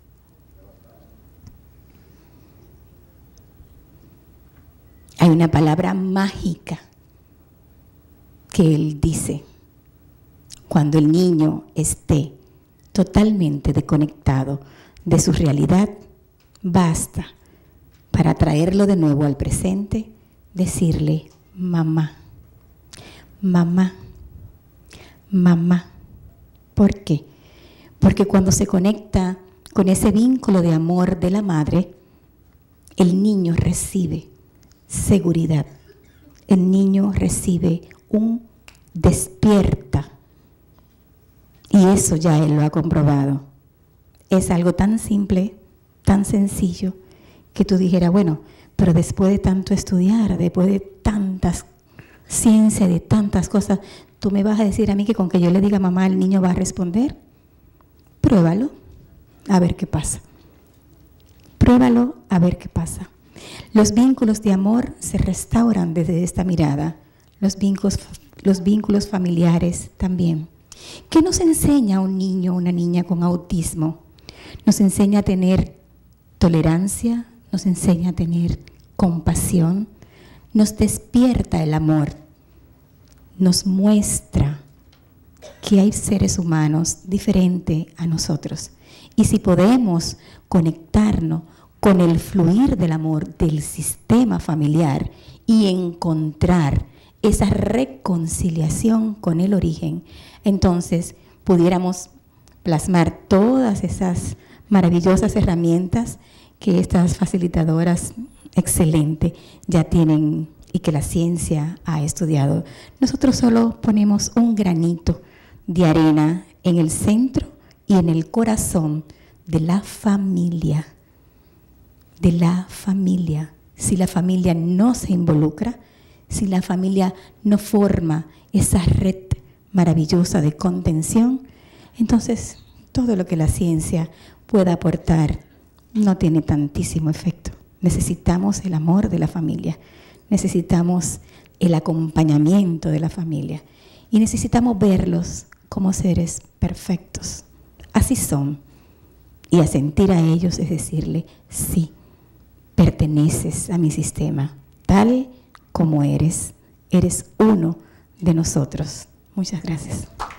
Speaker 5: Hay una palabra mágica que él dice, cuando el niño esté totalmente desconectado de su realidad, basta para traerlo de nuevo al presente, decirle, mamá, mamá, mamá. ¿Por qué? Porque cuando se conecta con ese vínculo de amor de la madre, el niño recibe seguridad. El niño recibe un despierta. Y eso ya él lo ha comprobado. Es algo tan simple, tan sencillo, que tú dijeras, bueno, pero después de tanto estudiar, después de tantas ciencias, de tantas cosas, ¿tú me vas a decir a mí que con que yo le diga mamá, el niño va a responder? Pruébalo, a ver qué pasa. Pruébalo, a ver qué pasa. Los vínculos de amor se restauran desde esta mirada. Los vínculos familiares también. ¿Qué nos enseña un niño o una niña con autismo? Nos enseña a tener tolerancia, nos enseña a tener compasión, nos despierta el amor, nos muestra que hay seres humanos diferentes a nosotros. Y si podemos conectarnos con el fluir del amor del sistema familiar y encontrar esa reconciliación con el origen, entonces pudiéramos plasmar todas esas maravillosas herramientas que estas facilitadoras excelentes ya tienen y que la ciencia ha estudiado. Nosotros solo ponemos un granito de arena en el centro y en el corazón de la familia. De la familia. Si la familia no se involucra, si la familia no forma esa red maravillosa de contención, entonces todo lo que la ciencia pueda aportar no tiene tantísimo efecto. Necesitamos el amor de la familia, necesitamos el acompañamiento de la familia y necesitamos verlos como seres perfectos. Así son. Y asentir a ellos es decirle, sí, perteneces a mi sistema, tal como eres uno de nosotros. Muchas gracias.